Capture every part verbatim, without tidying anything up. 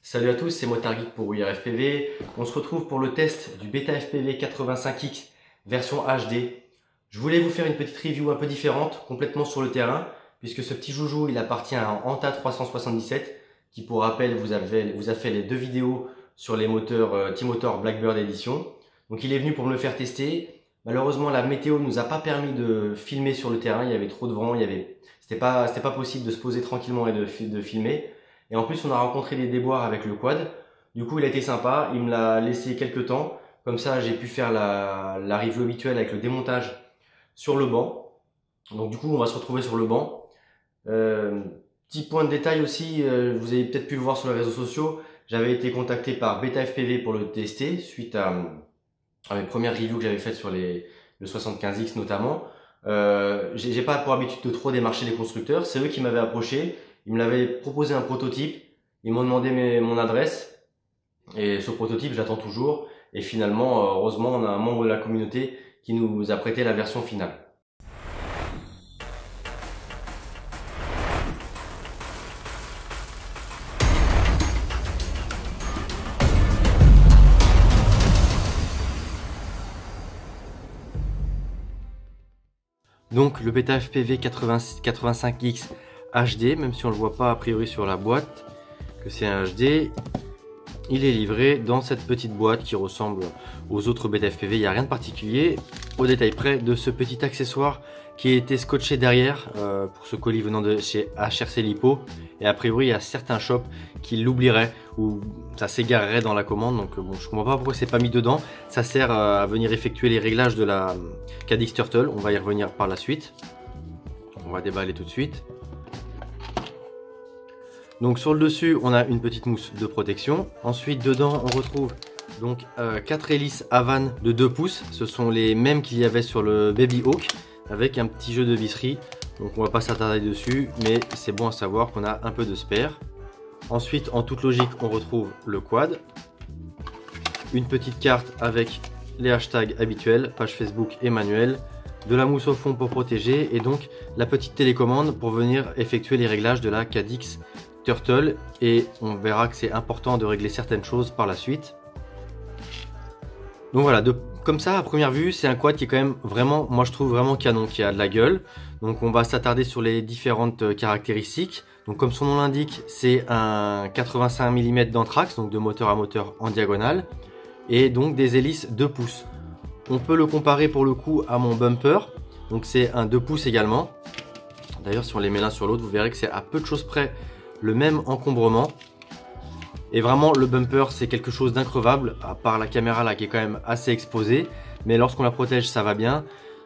Salut à tous, c'est Motargeek pour W I R F P V. On se retrouve pour le test du Beta F P V quatre-vingt-cinq X version H D. Je voulais vous faire une petite review un peu différente, complètement sur le terrain, puisque ce petit joujou il appartient à un Anta trois cent soixante-dix-sept qui, pour rappel, vous, avez, vous a fait les deux vidéos sur les moteurs euh, T-Motor Blackbird Edition. Donc il est venu pour me le faire tester. Malheureusement, la météo ne nous a pas permis de filmer sur le terrain, il y avait trop de vent, il y avait... c'était pas, c'était pas possible de se poser tranquillement et de, de filmer. Et en plus, on a rencontré des déboires avec le quad. Du coup, il a été sympa. Il me l'a laissé quelques temps. Comme ça, j'ai pu faire la, la review habituelle avec le démontage sur le banc. Donc du coup, on va se retrouver sur le banc. Euh, petit point de détail aussi, euh, vous avez peut-être pu le voir sur les réseaux sociaux. J'avais été contacté par Beta F P V pour le tester suite à, à mes premières reviews que j'avais faites sur les, le soixante-quinze X notamment. Euh, j'ai pas pour habitude de trop démarcher les constructeurs. C'est eux qui m'avaient approché. Ils me l'avaient proposé un prototype, ils m'ont demandé mes, mon adresse et ce prototype j'attends toujours et finalement heureusement on a un membre de la communauté qui nous a prêté la version finale. Donc le Beta F P V quatre-vingt-cinq X H D, même si on ne le voit pas a priori sur la boîte que c'est un H D, il est livré dans cette petite boîte qui ressemble aux autres Beta F P V. Il n'y a rien de particulier au détail près de ce petit accessoire qui a été scotché derrière euh, pour ce colis venant de chez H R C Lipo, et a priori il y a certains shops qui l'oublieraient ou ça s'égarerait dans la commande. Donc bon, je comprends pas pourquoi c'est pas mis dedans. Ça sert à venir effectuer les réglages de la Cadix Turtle, on va y revenir par la suite. On va déballer tout de suite. Donc sur le dessus, on a une petite mousse de protection. Ensuite, dedans, on retrouve donc euh, quatre hélices Havan de deux pouces. Ce sont les mêmes qu'il y avait sur le Baby Hawk, avec un petit jeu de visserie. Donc on va pas s'attarder dessus, mais c'est bon à savoir qu'on a un peu de spare. Ensuite, en toute logique, on retrouve le quad. Une petite carte avec les hashtags habituels, page Facebook et manuel. De la mousse au fond pour protéger, et donc la petite télécommande pour venir effectuer les réglages de la Cadix Turtle, et on verra que c'est important de régler certaines choses par la suite. Donc voilà, de, comme ça à première vue c'est un quad qui est quand même vraiment, moi je trouve vraiment canon, qui a de la gueule. Donc on va s'attarder sur les différentes caractéristiques. Donc comme son nom l'indique, c'est un quatre-vingt-cinq millimètres d'anthrax, donc de moteur à moteur en diagonale, et donc des hélices deux pouces. On peut le comparer pour le coup à mon bumper, donc c'est un deux pouces également. D'ailleurs si on les met l'un sur l'autre, vous verrez que c'est à peu de choses près le même encombrement. Et vraiment le bumper c'est quelque chose d'increvable, à part la caméra là qui est quand même assez exposée, mais lorsqu'on la protège ça va bien.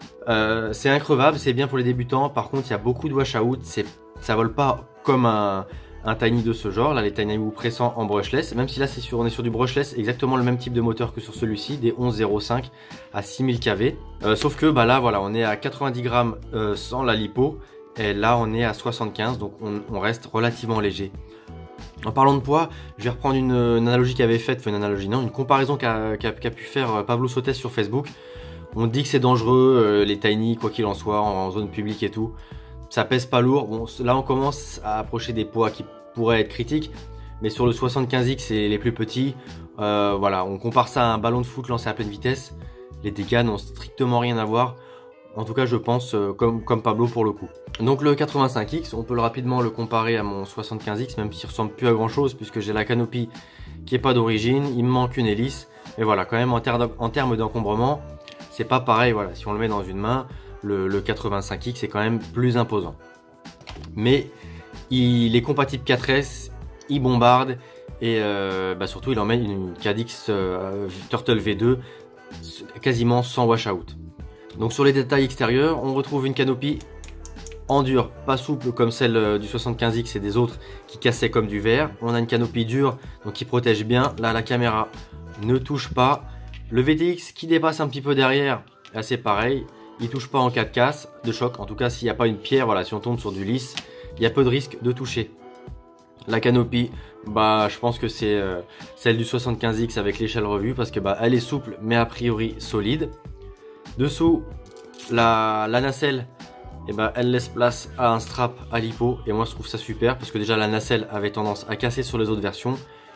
Euh, c'est increvable, c'est bien pour les débutants. Par contre il y a beaucoup de wash out, ça vole pas comme un, un Tiny de ce genre. Là les Tiny Woo pressants en brushless, même si là c'est sur, on est sur du brushless, exactement le même type de moteur que sur celui-ci, des onze zéro cinq à six mille K V. Euh, sauf que bah là voilà, on est à quatre-vingt-dix grammes euh, sans la lipo. Et là on est à soixante-quinze, donc on, on reste relativement léger. En parlant de poids, je vais reprendre une, une analogie qu'avait faite, enfin une analogie non, une comparaison qu'a qu'a, qu'a pu faire Pablo Sotes sur Facebook. On dit que c'est dangereux, euh, les Tiny, quoi qu'il en soit, en, en zone publique et tout. Ça pèse pas lourd. Bon, là on commence à approcher des poids qui pourraient être critiques, mais sur le soixante-quinze X et les plus petits, euh, voilà, on compare ça à un ballon de foot lancé à pleine vitesse. Les dégâts n'ont strictement rien à voir. En tout cas, je pense euh, comme, comme Pablo pour le coup. Donc le quatre-vingt-cinq X, on peut le rapidement le comparer à mon soixante-quinze X, même s'il ressemble plus à grand chose, puisque j'ai la canopie qui est pas d'origine, il me manque une hélice. Et voilà, quand même en, ter en termes d'encombrement, c'est pas pareil. Voilà, si on le met dans une main, le, le quatre-vingt-cinq X est quand même plus imposant. Mais il est compatible quatre S, il bombarde, et euh, bah surtout il emmène une Cadix euh, Turtle V deux quasiment sans washout. Donc sur les détails extérieurs, on retrouve une canopie en dur, pas souple comme celle du soixante-quinze X et des autres qui cassaient comme du verre. On a une canopie dure, donc qui protège bien. Là, la caméra ne touche pas. Le V T X qui dépasse un petit peu derrière, là c'est pareil. Il touche pas en cas de casse, de choc. En tout cas, s'il n'y a pas une pierre, voilà, si on tombe sur du lisse, il y a peu de risque de toucher. La canopie, bah, je pense que c'est euh, celle du soixante-quinze X avec l'échelle revue, parce que bah, elle est souple, mais a priori solide. Dessous, la, la nacelle, eh ben, elle laisse place à un strap à lipo, et moi je trouve ça super parce que déjà la nacelle avait tendance à casser sur les autres versions,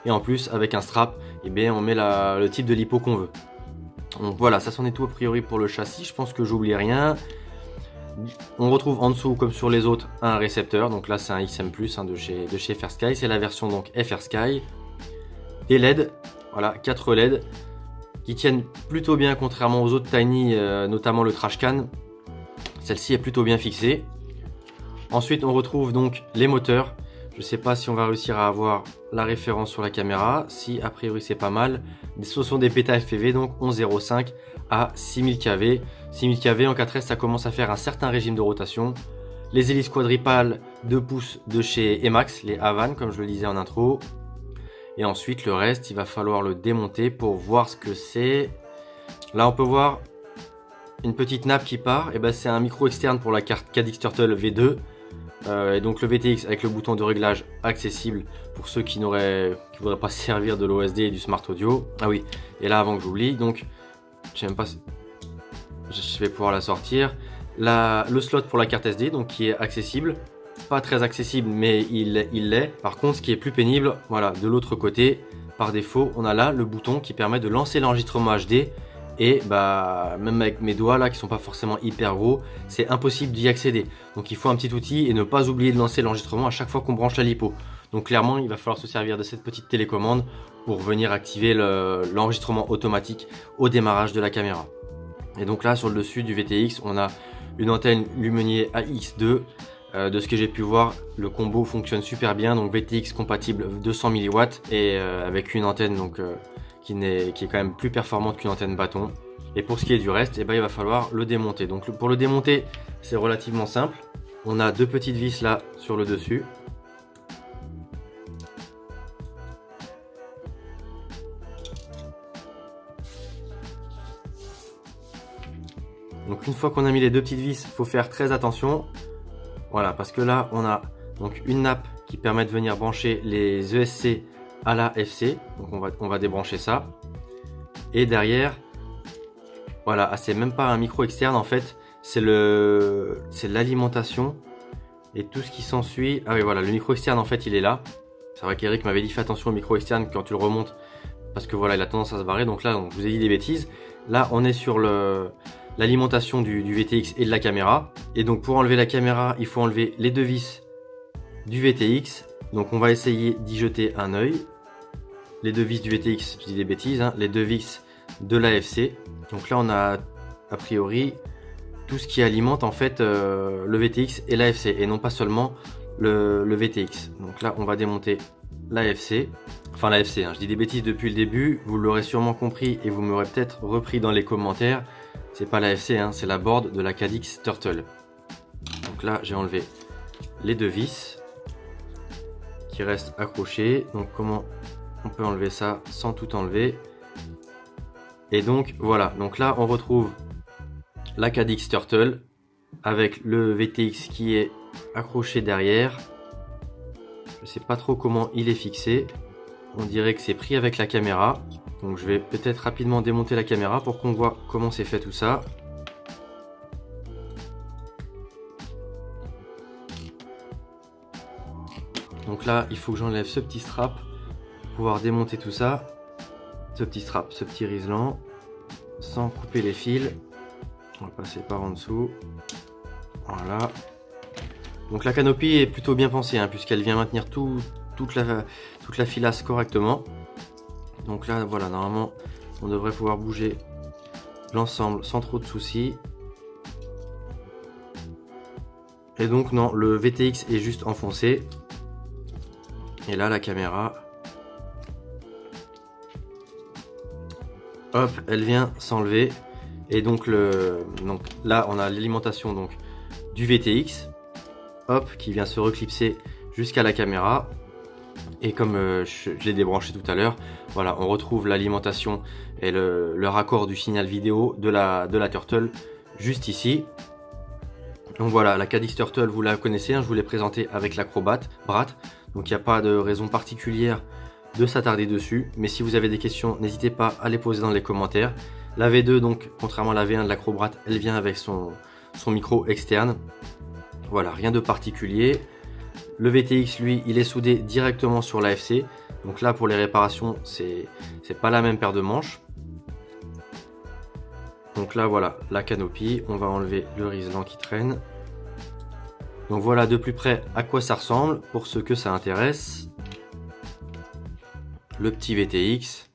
Et en plus, avec un strap, eh bien, on met la, le type de lipo qu'on veut. Donc voilà, ça c'en est tout a priori pour le châssis. Je pense que j'oublie rien. On retrouve en dessous, comme sur les autres, un récepteur. Donc là, c'est un X M plus, hein, de chez, de chez FrSky. C'est la version donc FrSky. Des L E D, voilà, quatre L E D qui tiennent plutôt bien, contrairement aux autres Tiny, euh, notamment le trash can. Celle-ci est plutôt bien fixée. Ensuite, on retrouve donc les moteurs. Je ne sais pas si on va réussir à avoir la référence sur la caméra. Si, a priori, c'est pas mal. Ce sont des Beta F P V, donc onze zéro cinq à six mille K V. six mille K V en quatre S, ça commence à faire un certain régime de rotation. Les hélices quadripales deux pouces de chez Emax, les Havan, comme je le disais en intro. Et ensuite, le reste, il va falloir le démonter pour voir ce que c'est. Là, on peut voir une petite nappe qui part. Et ben, c'est un micro externe pour la carte Cadix Turtle V deux. Euh, et donc le V T X avec le bouton de réglage accessible pour ceux qui n'auraient qui voudraient pas se servir de l'O S D et du Smart Audio. Ah oui, et là avant que j'oublie, donc je sais même pas si je vais pouvoir la sortir. La, le slot pour la carte S D, donc qui est accessible, pas très accessible mais il il l'est. Par contre, ce qui est plus pénible, voilà, de l'autre côté, par défaut, on a là le bouton qui permet de lancer l'enregistrement H D. Et bah même avec mes doigts là qui sont pas forcément hyper gros, c'est impossible d'y accéder. Donc il faut un petit outil et ne pas oublier de lancer l'enregistrement à chaque fois qu'on branche la lipo. Donc clairement il va falloir se servir de cette petite télécommande pour venir activer l'enregistrement automatique au démarrage de la caméra. Et donc là sur le dessus du V T X on a une antenne Lumenier A X deux. Euh, de ce que j'ai pu voir, le combo fonctionne super bien. Donc V T X compatible deux cents milliwatts et euh, avec une antenne donc euh, Qui est, qui est quand même plus performante qu'une antenne bâton. Et pour ce qui est du reste, eh ben, il va falloir le démonter. Donc pour le démonter, c'est relativement simple. On a deux petites vis là sur le dessus. Donc une fois qu'on a mis les deux petites vis, il faut faire très attention. Voilà, parce que là on a donc une nappe qui permet de venir brancher les E S C à la F C, donc on va, on va débrancher ça. Et derrière, voilà, ah, c'est même pas un micro externe en fait, c'est le, c'est l'alimentation et tout ce qui s'ensuit. Ah oui, voilà, le micro externe en fait il est là. C'est vrai qu'Eric m'avait dit fais attention au micro externe quand tu le remontes, parce que voilà, il a tendance à se barrer. Donc là, donc, je vous ai dit des bêtises. Là, on est sur le l'alimentation du, du V T X et de la caméra. Et donc pour enlever la caméra, il faut enlever les deux vis du V T X. Donc on va essayer d'y jeter un œil. Les deux vis du V T X, je dis des bêtises, hein, les deux vis de la F C. Donc là on a a priori tout ce qui alimente en fait euh, le V T X et la F C et non pas seulement le, le V T X. Donc là on va démonter la F C, enfin la F C, hein, je dis des bêtises depuis le début, vous l'aurez sûrement compris et vous m'aurez peut-être repris dans les commentaires. C'est pas la F C, hein, c'est la board de la Cadix Turtle. Donc là j'ai enlevé les deux vis qui restent accrochées. Donc comment on peut enlever ça sans tout enlever? Et donc voilà, donc là on retrouve la Cadix Turtle avec le V T X qui est accroché derrière. Je sais pas trop comment il est fixé. On dirait que c'est pris avec la caméra. Donc je vais peut-être rapidement démonter la caméra pour qu'on voit comment c'est fait tout ça. Donc là, il faut que j'enlève ce petit strap pour pouvoir démonter tout ça. Ce petit strap, ce petit riselant, sans couper les fils. On va passer par en dessous. Voilà. Donc la canopie est plutôt bien pensée, hein, puisqu'elle vient maintenir tout, toute, la, toute la filasse correctement. Donc là, voilà, normalement, on devrait pouvoir bouger l'ensemble sans trop de soucis. Et donc non, le V T X est juste enfoncé. Et là, la caméra, hop, elle vient s'enlever. Et donc, le, donc là, on a l'alimentation donc du V T X, hop, qui vient se reclipser jusqu'à la caméra. Et comme euh, je, je l'ai débranché tout à l'heure, voilà, on retrouve l'alimentation et le, le raccord du signal vidéo de la, de la Turtle juste ici. Donc voilà, la Cadix Turtle, vous la connaissez, hein, je vous l'ai présentée avec l'Acrobat Brat. Donc il n'y a pas de raison particulière de s'attarder dessus. Mais si vous avez des questions, n'hésitez pas à les poser dans les commentaires. La V deux, donc contrairement à la V un de l'Acrobat, elle vient avec son, son micro externe. Voilà, rien de particulier. Le V T X, lui, il est soudé directement sur la F C. Donc là pour les réparations c'est c'est pas la même paire de manches. Donc là voilà la canopie, on va enlever le riselant qui traîne. Donc voilà de plus près à quoi ça ressemble pour ceux que ça intéresse. Le petit V T X.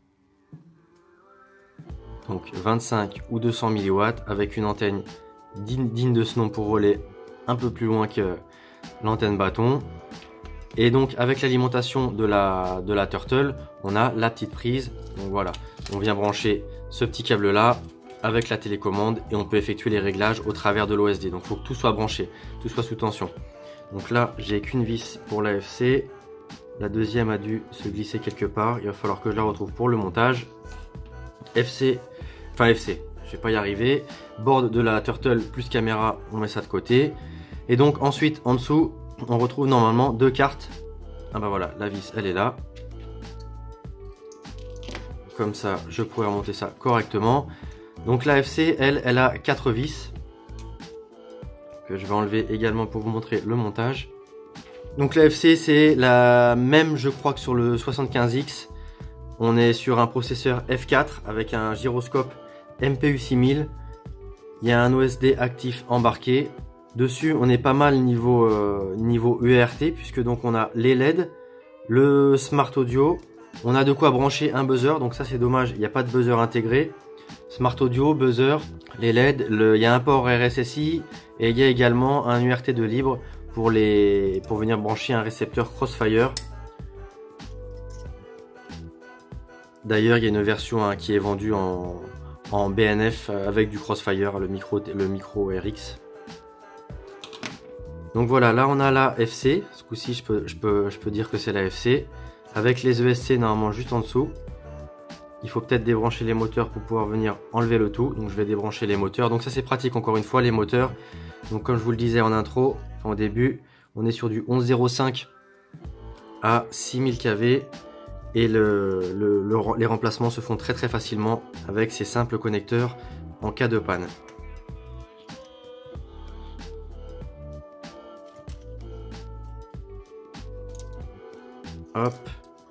Donc vingt-cinq ou deux cents milliwatts avec une antenne digne, digne de ce nom pour relais un peu plus loin que l'antenne bâton. Et donc avec l'alimentation de la, de la Turtle, on a la petite prise. Donc voilà, on vient brancher ce petit câble là avec la télécommande et on peut effectuer les réglages au travers de l'O S D. Donc il faut que tout soit branché, tout soit sous tension. Donc là j'ai qu'une vis pour l'A F C. La deuxième a dû se glisser quelque part. Il va falloir que je la retrouve pour le montage. F C, enfin F C, je vais pas y arriver. Board de la Turtle plus caméra, on met ça de côté. Et donc ensuite en dessous, on retrouve normalement deux cartes. Ah bah voilà, la vis elle est là. Comme ça, je pourrais remonter ça correctement. Donc la F C, elle, elle a quatre vis. Que je vais enlever également pour vous montrer le montage. Donc la F C, c'est la même, je crois, que sur le soixante-quinze X. On est sur un processeur F quatre avec un gyroscope M P U six mille. Il y a un O S D actif embarqué. Dessus, on est pas mal niveau, euh, niveau U A R T, puisque donc on a les L E D, le Smart Audio. On a de quoi brancher un buzzer, donc ça c'est dommage, il n'y a pas de buzzer intégré. Smart Audio, buzzer, les L E D, le, il y a un port R S S I et il y a également un U R T de libre pour, les, pour venir brancher un récepteur Crossfire. D'ailleurs, il y a une version hein, qui est vendue en, en B N F avec du Crossfire, le micro, le micro R X. Donc voilà, là on a la F C. Ce coup-ci, je peux, je, peux, je peux dire que c'est la F C. Avec les E S C normalement juste en dessous. Il faut peut-être débrancher les moteurs pour pouvoir venir enlever le tout. Donc je vais débrancher les moteurs. Donc ça c'est pratique encore une fois, les moteurs. Donc comme je vous le disais en intro, en début, on est sur du onze zéro cinq à six mille k V. Et le, le, le, les remplacements se font très très facilement avec ces simples connecteurs en cas de panne. Hop.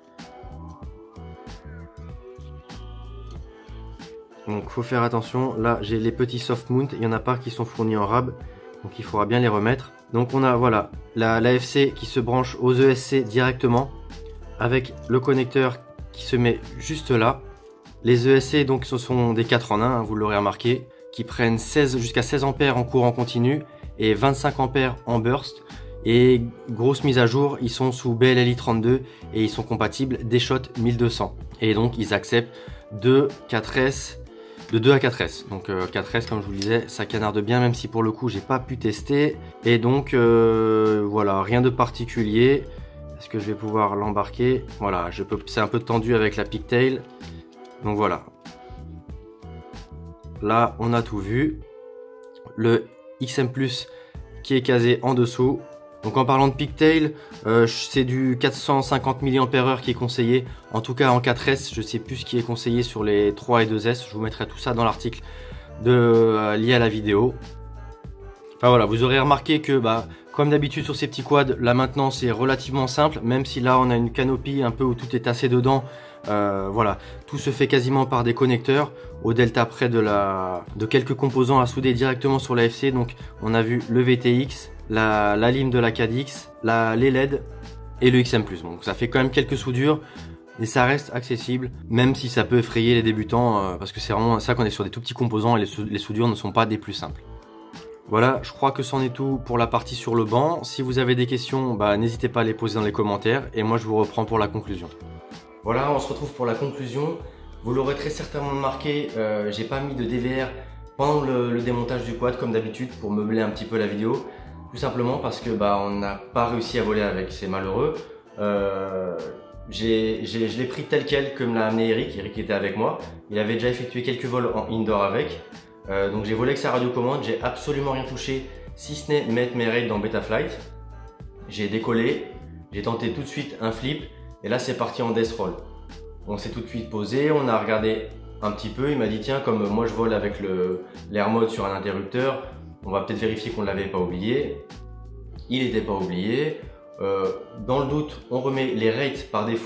Donc faut faire attention, là j'ai les petits soft mount, il n'y en a pas qui sont fournis en rab, donc il faudra bien les remettre. Donc on a voilà la, la F C qui se branche aux E S C directement, avec le connecteur qui se met juste là. Les E S C donc ce sont des quatre en un, hein, vous l'aurez remarqué, qui prennent seize jusqu'à seize ampères en courant continu et vingt-cinq ampères en burst. Et grosse mise à jour, ils sont sous B L L I trente-deux et ils sont compatibles D-Shot mille deux cents. Et donc ils acceptent de quatre S, de deux à quatre S. Donc euh, quatre S comme je vous le disais, ça canarde bien même si pour le coup j'ai pas pu tester. Et donc euh, voilà, rien de particulier. Est-ce que je vais pouvoir l'embarquer? Voilà, je peux, c'est un peu tendu avec la pigtail. Donc voilà. Là on a tout vu. Le X M plus qui est casé en dessous. Donc en parlant de pigtail, euh, c'est du quatre cent cinquante milliampères heure qui est conseillé. En tout cas en quatre S, je sais plus ce qui est conseillé sur les trois et deux S. Je vous mettrai tout ça dans l'article de euh, lié à la vidéo. Enfin voilà, vous aurez remarqué que bah, comme d'habitude sur ces petits quads, la maintenance est relativement simple. Même si là on a une canopie un peu où tout est tassé dedans. Euh, voilà, tout se fait quasiment par des connecteurs au delta près de, la, de quelques composants à souder directement sur la F C. Donc on a vu le V T X, la, la lime de la Cadix, la, les L E D et le X M plus. Donc ça fait quand même quelques soudures et ça reste accessible, même si ça peut effrayer les débutants euh, parce que c'est vraiment ça qu'on est sur des tout petits composants et les, sou les soudures ne sont pas des plus simples. Voilà, je crois que c'en est tout pour la partie sur le banc. Si vous avez des questions, bah, n'hésitez pas à les poser dans les commentaires et moi je vous reprends pour la conclusion. Voilà, on se retrouve pour la conclusion. Vous l'aurez très certainement remarqué, euh, j'ai pas mis de D V R pendant le, le démontage du quad comme d'habitude pour meubler un petit peu la vidéo. Tout simplement parce que bah, on n'a pas réussi à voler avec, c'est malheureux. Euh, j'ai, j'ai, je l'ai pris tel quel que me l'a amené Eric, Eric était avec moi. Il avait déjà effectué quelques vols en indoor avec. Euh, donc j'ai volé avec sa radiocommande, j'ai absolument rien touché si ce n'est mettre mes raids dans Betaflight. J'ai décollé, j'ai tenté tout de suite un flip. Et là c'est parti en death roll. On s'est tout de suite posé, on a regardé un petit peu, il m'a dit tiens comme moi je vole avec l'air mode sur un interrupteur, on va peut-être vérifier qu'on ne l'avait pas oublié. Il n'était pas oublié. Euh, dans le doute, on remet les rates par défaut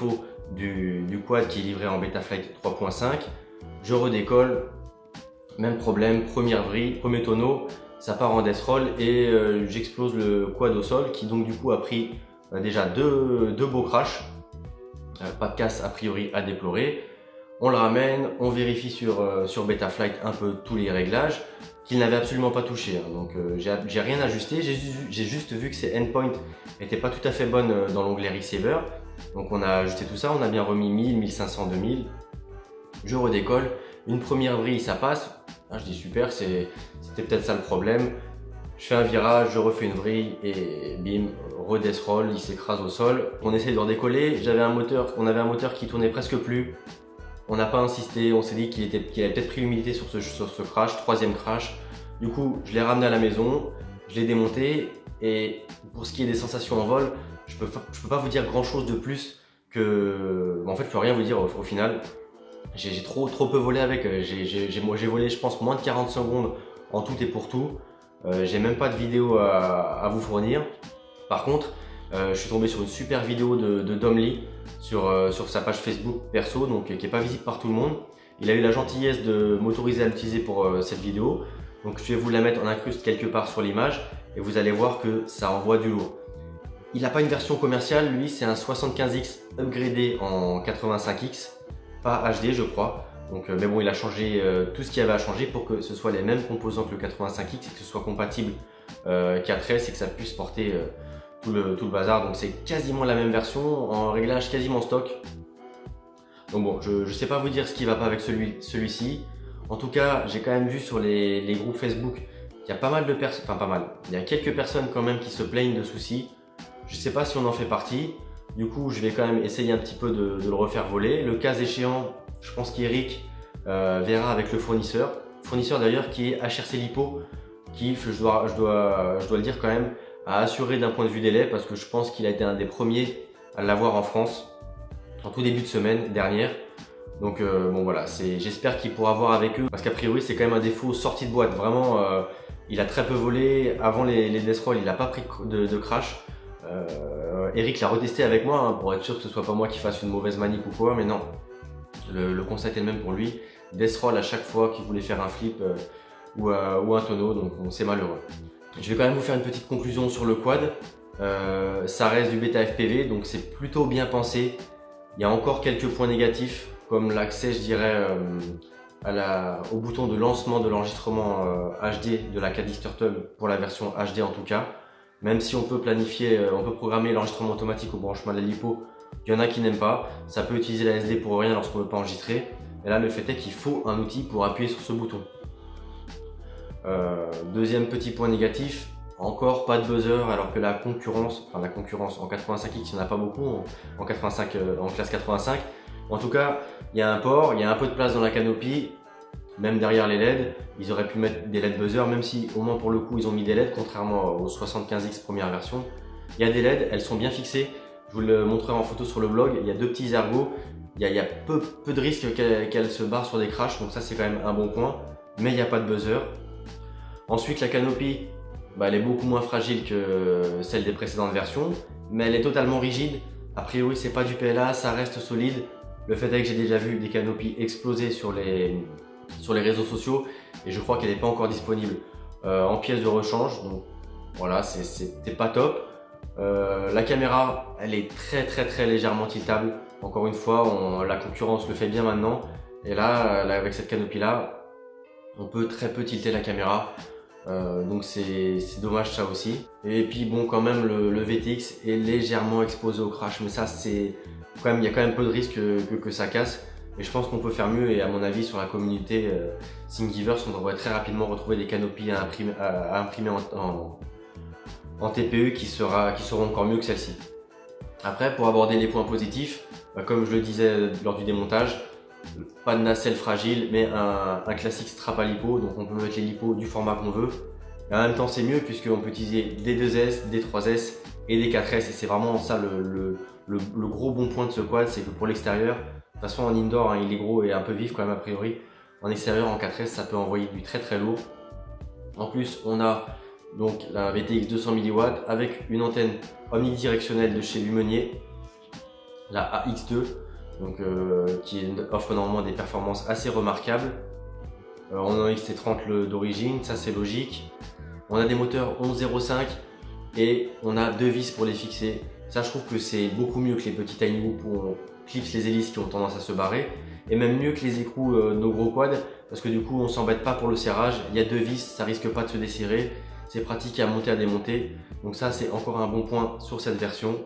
du, du quad qui est livré en Betaflight trois point cinq. Je redécolle, même problème, première vrille, premier tonneau, ça part en death roll et euh, j'explose le quad au sol qui donc du coup a pris euh, déjà deux, deux beaux crashs. Euh, pas de casse a priori à déplorer. On le ramène, on vérifie sur, euh, sur Betaflight un peu tous les réglages qu'il n'avait absolument pas touché. Hein. Donc euh, j'ai rien ajusté, j'ai juste vu que ses endpoints n'étaient pas tout à fait bonnes dans l'onglet Receiver. Donc on a ajusté tout ça, on a bien remis mille, mille cinq cents, deux mille. Je redécolle, une première vrille ça passe. Ah, je dis super, c'était peut-être ça le problème. Je fais un virage, je refais une vrille et bim, re-death roll, il s'écrase au sol. On essaie de redécoller, j'avais un moteur, on avait un moteur qui tournait presque plus. On n'a pas insisté, on s'est dit qu'il qu'il avait peut-être pris l'humidité sur ce, sur ce crash, troisième crash. Du coup, je l'ai ramené à la maison, je l'ai démonté et pour ce qui est des sensations en vol, je peux, je peux pas vous dire grand chose de plus que... En fait, je peux rien vous dire au, au final. J'ai trop, trop peu volé avec, j'ai volé je pense moins de quarante secondes en tout et pour tout. Euh, j'ai même pas de vidéo à, à vous fournir. Par contre, euh, je suis tombé sur une super vidéo de, de Domly sur, euh, sur sa page Facebook perso, donc qui n'est pas visible par tout le monde. Il a eu la gentillesse de m'autoriser à l'utiliser pour euh, cette vidéo. Donc je vais vous la mettre en incruste quelque part sur l'image et vous allez voir que ça envoie du lourd. Il n'a pas une version commerciale, lui c'est un soixante-quinze X upgradé en quatre-vingt-cinq X, pas H D je crois. Donc, euh, mais bon, il a changé euh, tout ce qu'il y avait à changer pour que ce soit les mêmes composants que le quatre-vingt-cinq X et que ce soit compatible euh, quatre S et que ça puisse porter euh, tout, le, tout le bazar. Donc c'est quasiment la même version, en réglage quasiment stock. Donc bon, je ne sais pas vous dire ce qui va pas avec celui, celui-ci. En tout cas, j'ai quand même vu sur les, les groupes Facebook qu'il y a pas mal de personnes, enfin pas mal, il y a quelques personnes quand même qui se plaignent de soucis. Je ne sais pas si on en fait partie. Du coup, je vais quand même essayer un petit peu de, de le refaire voler. Le cas échéant, je pense qu'Eric euh, verra avec le fournisseur. Fournisseur d'ailleurs qui est H R C Lipo, qui, je dois, je, dois, je dois le dire quand même, a assuré d'un point de vue délai parce que je pense qu'il a été un des premiers à l'avoir en France en tout début de semaine dernière. Donc euh, bon voilà, j'espère qu'il pourra voir avec eux parce qu'a priori c'est quand même un défaut sorti de boîte. Vraiment, euh, il a très peu volé. Avant les, les death roll, il n'a pas pris de, de crash. Euh, Eric l'a retesté avec moi hein, pour être sûr que ce soit pas moi qui fasse une mauvaise manip ou quoi, mais non. Le, le constat était le même pour lui. Death roll à chaque fois qu'il voulait faire un flip euh, ou, euh, ou un tonneau, donc bon, c'est malheureux. Je vais quand même vous faire une petite conclusion sur le quad. Euh, ça reste du bêta F P V, donc c'est plutôt bien pensé. Il y a encore quelques points négatifs, comme l'accès, je dirais, euh, à la, au bouton de lancement de l'enregistrement euh, H D de la Caddx Turtle pour la version H D en tout cas. Même si on peut planifier, euh, on peut programmer l'enregistrement automatique au branchement de la lipo, il y en a qui n'aiment pas. Ça peut utiliser la S D pour rien lorsqu'on ne veut pas enregistrer. Et là, le fait est qu'il faut un outil pour appuyer sur ce bouton. Euh, deuxième petit point négatif, encore pas de buzzer alors que la concurrence, enfin la concurrence en quatre-vingt-cinq X, il n'y en a pas beaucoup en, en, quatre-vingt-cinq, euh, en classe quatre-vingt-cinq. En tout cas, il y a un port, il y a un peu de place dans la canopie, même derrière les L E D, ils auraient pu mettre des L E D buzzer, même si au moins pour le coup ils ont mis des L E D, contrairement au soixante-quinze X première version. Il y a des L E D, elles sont bien fixées, je vous le montrerai en photo sur le blog, il y a deux petits ergots, il y a, il y a peu, peu de risques qu'elles qu'elles se barrent sur des crashs, donc ça c'est quand même un bon point, mais il n'y a pas de buzzer. Ensuite la canopie, bah, elle est beaucoup moins fragile que celle des précédentes versions, mais elle est totalement rigide. A priori c'est pas du P L A, ça reste solide. Le fait est que j'ai déjà vu des canopies exploser sur les, sur les réseaux sociaux et je crois qu'elle n'est pas encore disponible euh, en pièces de rechange. Donc voilà, c'était pas top. Euh, la caméra, elle est très très très légèrement tiltable. Encore une fois, on, la concurrence le fait bien maintenant. Et là, là avec cette canopie là, on peut très peu tilter la caméra. Euh, donc c'est dommage ça aussi. Et puis bon, quand même le, le V T X est légèrement exposé au crash, mais ça c'est quand même, il y a quand même peu de risques que, que, que ça casse. Et je pense qu'on peut faire mieux, et à mon avis sur la communauté euh, Thingiverse, on devrait très rapidement retrouver des canopies à imprimer, à, à imprimer en, en, en T P E qui, sera, qui seront encore mieux que celle-ci. Après, pour aborder les points positifs, bah, comme je le disais lors du démontage, pas de nacelle fragile, mais un, un classique strap à lipo, donc on peut mettre les lipos du format qu'on veut. Et en même temps c'est mieux puisqu'on peut utiliser des deux S, des trois S et des quatre S, et c'est vraiment ça le, le, le, le gros bon point de ce quad, c'est que pour l'extérieur, de toute façon en indoor hein, il est gros et un peu vif quand même a priori, en extérieur en quatre S ça peut envoyer du très très lourd. En plus on a donc la V T X deux cents milliwatts avec une antenne omnidirectionnelle de chez Lumenier, la A X deux. donc euh, qui offre normalement des performances assez remarquables. Euh, on a un X T trente d'origine, ça c'est logique. On a des moteurs onze zéro cinq et on a deux vis pour les fixer. Ça, je trouve que c'est beaucoup mieux que les petits tiny whoop où on clipse les hélices qui ont tendance à se barrer, et même mieux que les écrous euh, nos gros quads, parce que du coup on s'embête pas pour le serrage. Il y a deux vis, ça risque pas de se desserrer, c'est pratique à monter, à démonter. Donc ça, c'est encore un bon point sur cette version.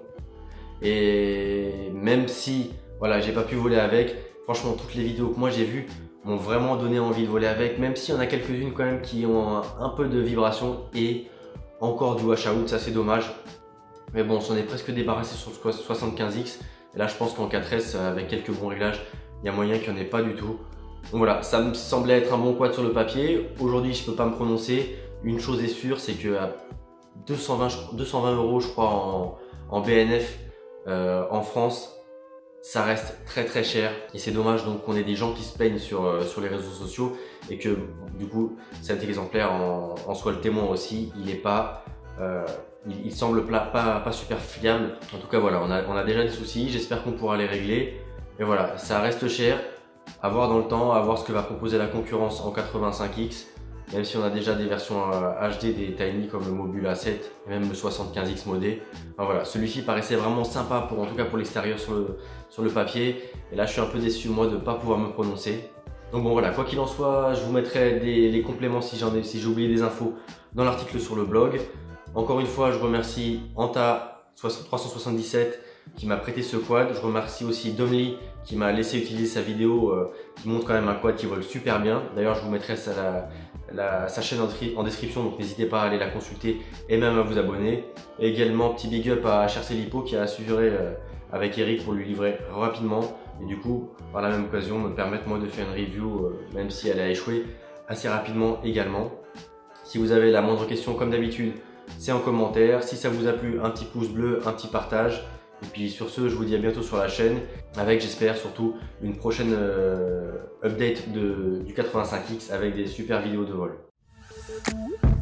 Et même si voilà, j'ai pas pu voler avec, franchement toutes les vidéos que moi j'ai vues m'ont vraiment donné envie de voler avec, même s'il y en a quelques-unes quand même qui ont un, un peu de vibration et encore du wash out, ça c'est dommage. Mais bon, on s'en est presque débarrassé sur le soixante-quinze X. Et là, je pense qu'en quatre S, avec quelques bons réglages, il y a moyen qu'il n'y en ait pas du tout. Donc voilà, ça me semblait être un bon quad sur le papier. Aujourd'hui, je ne peux pas me prononcer. Une chose est sûre, c'est qu'à deux cent vingt euros, je crois, en, en B N F euh, en France, ça reste très très cher. Et c'est dommage donc qu'on ait des gens qui se peignent sur, euh, sur les réseaux sociaux et que du coup, cet exemplaire en, en soit le témoin aussi. Il n'est pas... Euh, Il, il semble pas, pas, pas super fiable. En tout cas voilà, on a, on a déjà des soucis, j'espère qu'on pourra les régler. Et voilà, ça reste cher, à voir dans le temps, à voir ce que va proposer la concurrence en quatre-vingt-cinq X. Même si on a déjà des versions H D des Tiny comme le Mobule A sept et même le soixante-quinze X modé. Enfin, voilà, celui-ci paraissait vraiment sympa, pour, en tout cas pour l'extérieur sur le, sur le papier. Et là je suis un peu déçu moi de ne pas pouvoir me prononcer. Donc bon voilà, quoi qu'il en soit, je vous mettrai des, les compléments si j'en ai, si j'ai oublié des infos dans l'article sur le blog. Encore une fois, je remercie Anta trois cent soixante-dix-sept qui m'a prêté ce quad. Je remercie aussi Domly qui m'a laissé utiliser sa vidéo euh, qui montre quand même un quad qui vole super bien. D'ailleurs, je vous mettrai sa, la, la, sa chaîne en, en description, donc n'hésitez pas à aller la consulter et même à vous abonner. Et également, petit big up à Cherchez Lipo qui a assuré euh, avec Eric pour lui livrer rapidement. Et du coup, par la même occasion, me permettre moi de faire une review, euh, même si elle a échoué, assez rapidement également. Si vous avez la moindre question, comme d'habitude, c'est en commentaire. Si ça vous a plu, un petit pouce bleu, un petit partage. Et puis sur ce, je vous dis à bientôt sur la chaîne avec, j'espère surtout, une prochaine euh, update de, du quatre-vingt-cinq X avec des super vidéos de vol.